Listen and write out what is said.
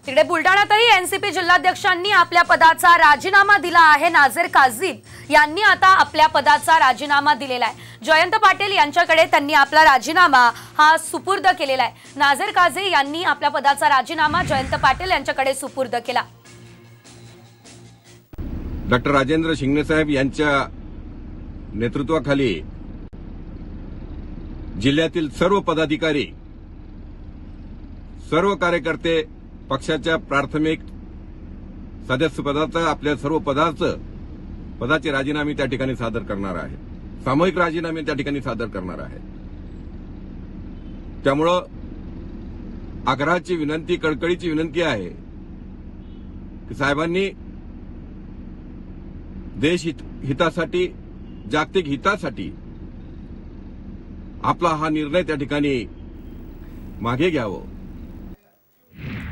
तिकडे बुलडाण्यातही एनसीपी जिल्हाध्यक्षांनी आपल्या पदाचा राजीनामा दिला आहे। नाझीर काझी यांनी आता आपल्या पदाचा राजीनामा दिलेला आहे। जयंत पाटील यांच्याकडे त्यांनी आपला राजीनामा हा सुपूर्द केलेला आहे। नाझीर काझी यांनी आपल्या पदाचा राजीनामा जयंत पाटील यांच्याकडे सुपूर्द केला। डॉक्टर राजेंद्र शिंगणे साहेब यांच्या नेतृत्वाखाली जिल्ह्यातील सर्व पदाधिकारी, सर्व कार्यकर्ते पक्षाच्या प्राथमिक सदस्यपदाचा आपल्या सर्व पदाचे राजीनामे त्या ठिकाणी सादर करणार आहे। सामूहिक राजीनामे त्या ठिकाणी सादर करणार आहे। त्यामुळं आग्रहाची विनंती, कळकळीची विनंती आहे की साहेबांनी देश हितासाठी, जागतिक हितासाठी आपला हा निर्णय त्या ठिकाणी मागे घ्यावं।